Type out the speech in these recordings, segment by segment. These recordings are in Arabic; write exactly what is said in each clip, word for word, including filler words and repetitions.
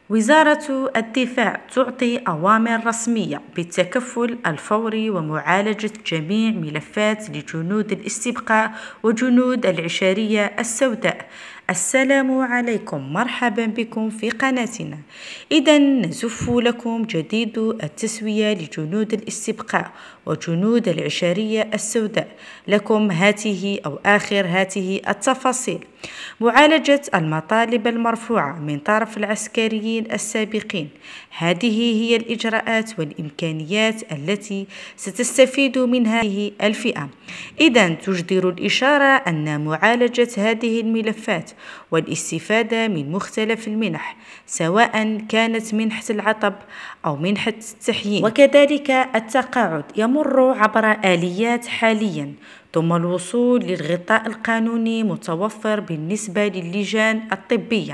وزارة الدفاع تعطي أوامر رسمية بالتكفل الفوري ومعالجة جميع ملفات لجنود الاستبقاء وجنود العشرية السوداء. السلام عليكم، مرحبا بكم في قناتنا. إذا نزف لكم جديد التسوية لجنود الاستبقاء وجنود العشرية السوداء. لكم هاته أو آخر هاته التفاصيل. معالجة المطالب المرفوعة من طرف العسكريين السابقين. هذه هي الإجراءات والإمكانيات التي ستستفيد منها هذه الفئة. إذا تجدر الإشارة أن معالجة هذه الملفات والاستفادة من مختلف المنح، سواء كانت منحة العطب أو منحة التحيين وكذلك التقاعد، يمر عبر آليات حاليا، ثم الوصول للغطاء القانوني متوفر بالنسبة للجان الطبية،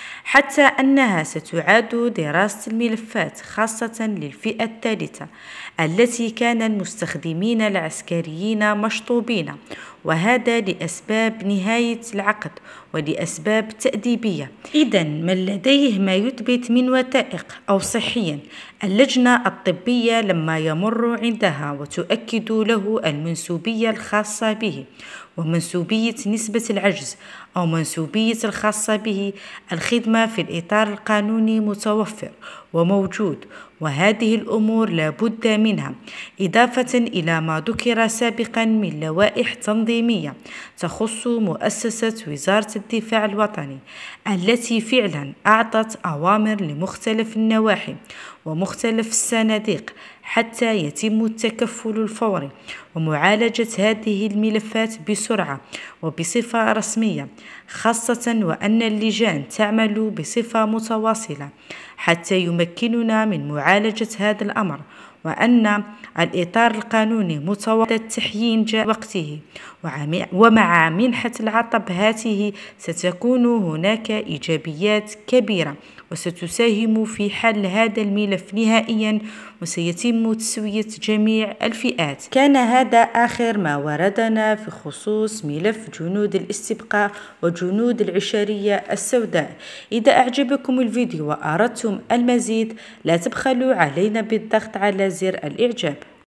حتى أنها ستعاد دراسة الملفات خاصة للفئة الثالثة التي كان المستخدمين العسكريين مشطوبين، وهذا لأسباب نهاية العقد ولأسباب تأديبية. إذا من لديه ما يثبت من وثائق أو صحيا، اللجنة الطبية لما يمر عندها وتؤكد له المنسوبية الخاصة به ومنسوبية نسبة العجز أو منسوبية الخاصة به، الخدمة في الإطار القانوني متوفر وموجود، وهذه الأمور لا بد منها، إضافة إلى ما ذكر سابقا من لوائح تنظيمية تخص مؤسسة وزارة الدفاع الوطني التي فعلا أعطت أوامر لمختلف النواحي ومختلف الصناديق حتى يتم التكفل الفوري ومعالجة هذه الملفات بسرعة وبصفة رسمية، خاصة وأن اللجان تعمل بصفة متواصلة حتى يمكننا من معالجة هذا الأمر، وأن الإطار القانوني متواصل. التحيين جاء وقته، ومع منحة العطب هاته ستكون هناك إيجابيات كبيرة وستساهم في حل هذا الملف نهائيا، وسيتم تسوية جميع الفئات. كان هذا آخر ما وردنا في خصوص ملف جنود الاستبقاء وجنود العشرية السوداء. إذا أعجبكم الفيديو وأردتم المزيد، لا تبخلوا علينا بالضغط على زر الإعجاب.